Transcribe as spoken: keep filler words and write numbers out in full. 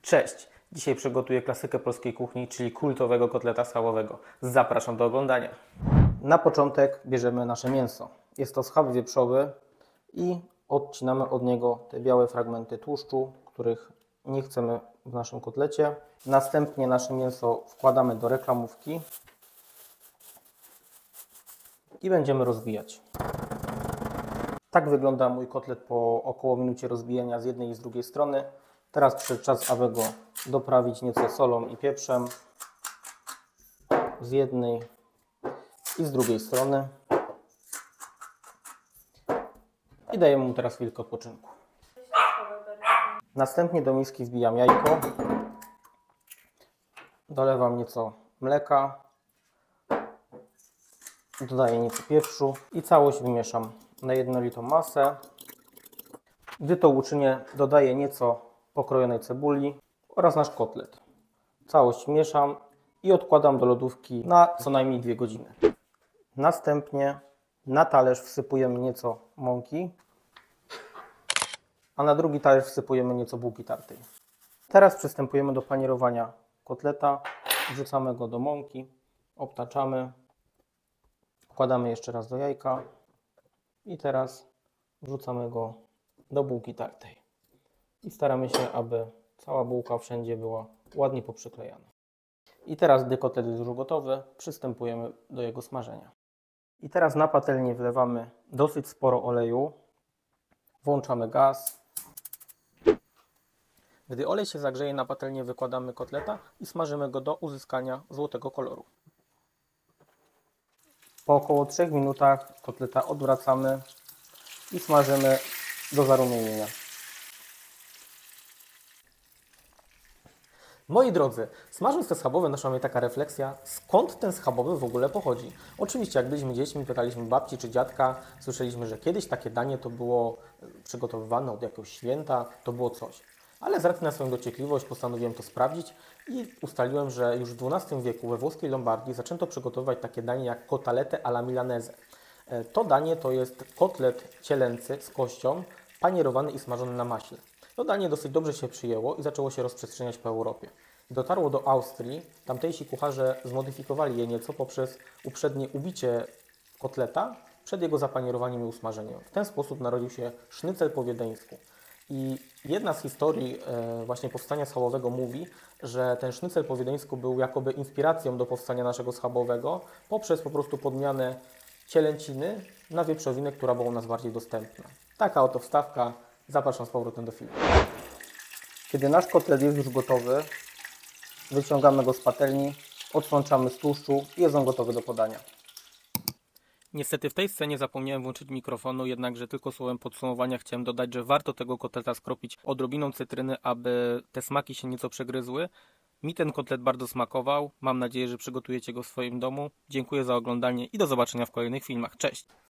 Cześć! Dzisiaj przygotuję klasykę polskiej kuchni, czyli kultowego kotleta schabowego. Zapraszam do oglądania. Na początek bierzemy nasze mięso. Jest to schab wieprzowy i odcinamy od niego te białe fragmenty tłuszczu, których nie chcemy w naszym kotlecie. Następnie nasze mięso wkładamy do reklamówki i będziemy rozbijać. Tak wygląda mój kotlet po około minucie rozbijania z jednej i z drugiej strony. Teraz przyszedł czas, aby go doprawić nieco solą i pieprzem z jednej i z drugiej strony. I dajemy mu teraz chwilkę odpoczynku. Następnie do miski wbijam jajko. Dolewam nieco mleka. Dodaję nieco pieprzu i całość wymieszam na jednolitą masę. Gdy to uczynię, dodaję nieco pokrojonej cebuli oraz nasz kotlet. Całość mieszam i odkładam do lodówki na co najmniej dwie godziny. Następnie na talerz wsypujemy nieco mąki, a na drugi talerz wsypujemy nieco bułki tartej. Teraz przystępujemy do panierowania kotleta. Wrzucamy go do mąki, obtaczamy, wkładamy jeszcze raz do jajka i teraz wrzucamy go do bułki tartej. I staramy się, aby cała bułka wszędzie była ładnie poprzyklejana. I teraz, gdy kotlet jest już gotowy, przystępujemy do jego smażenia. I teraz na patelnię wlewamy dosyć sporo oleju. Włączamy gaz. Gdy olej się zagrzeje, na patelnię wykładamy kotleta i smażymy go do uzyskania złotego koloru. Po około trzech minutach kotleta odwracamy i smażymy do zarumienienia. Moi drodzy, smażąc te schabowe, naszła mnie taka refleksja, skąd ten schabowy w ogóle pochodzi. Oczywiście, jak byliśmy dziećmi, pytaliśmy babci czy dziadka, słyszeliśmy, że kiedyś takie danie to było przygotowywane od jakiegoś święta, to było coś. Ale z racji na swoją dociekliwość postanowiłem to sprawdzić i ustaliłem, że już w dwunastym wieku we włoskiej Lombardii zaczęto przygotowywać takie danie jak cotolette alla milanese. To danie to jest kotlet cielęcy z kością, panierowany i smażony na maśle. To danie dosyć dobrze się przyjęło i zaczęło się rozprzestrzeniać po Europie. Dotarło do Austrii, tamtejsi kucharze zmodyfikowali je nieco poprzez uprzednie ubicie kotleta przed jego zapanierowaniem i usmażeniem. W ten sposób narodził się sznycel po wiedeńsku. I jedna z historii e, właśnie powstania schabowego mówi, że ten sznycel po wiedeńsku był jakoby inspiracją do powstania naszego schabowego poprzez po prostu podmianę cielęciny na wieprzowinę, która była u nas bardziej dostępna. Taka oto wstawka. Zapraszam z powrotem do filmu. Kiedy nasz kotlet jest już gotowy, wyciągamy go z patelni, odsączamy z tłuszczu i jest on gotowy do podania. Niestety w tej scenie zapomniałem włączyć mikrofonu, jednakże tylko słowem podsumowania chciałem dodać, że warto tego kotleta skropić odrobiną cytryny, aby te smaki się nieco przegryzły. Mi ten kotlet bardzo smakował. Mam nadzieję, że przygotujecie go w swoim domu. Dziękuję za oglądanie i do zobaczenia w kolejnych filmach. Cześć!